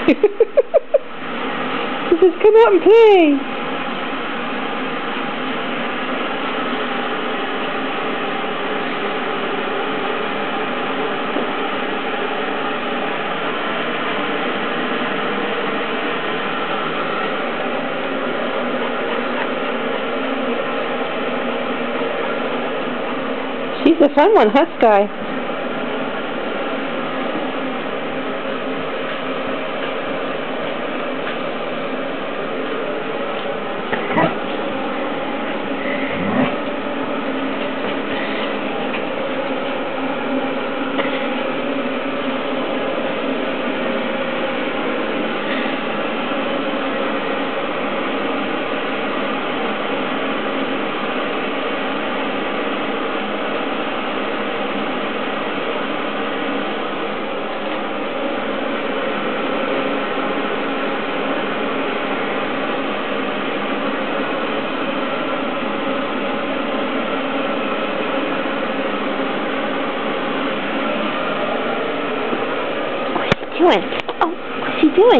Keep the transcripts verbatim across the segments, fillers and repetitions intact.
He says, come out and play. She's a fun one, huh, Skye? Doing? Oh, what's she doing?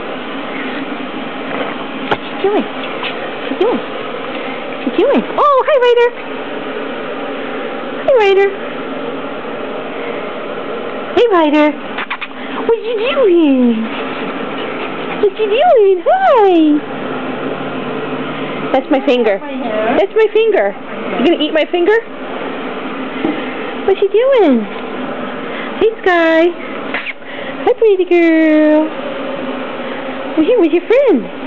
What's she doing? What's she doing? What's she doing? Oh, hi, Ryder. Hi, Ryder. Hey, Ryder. What you doing? What you doing? Hi. That's my finger. That's my finger. You gonna eat my finger? What's she doing? Hey, Skye. Hi, pretty girl. We're here with your friend.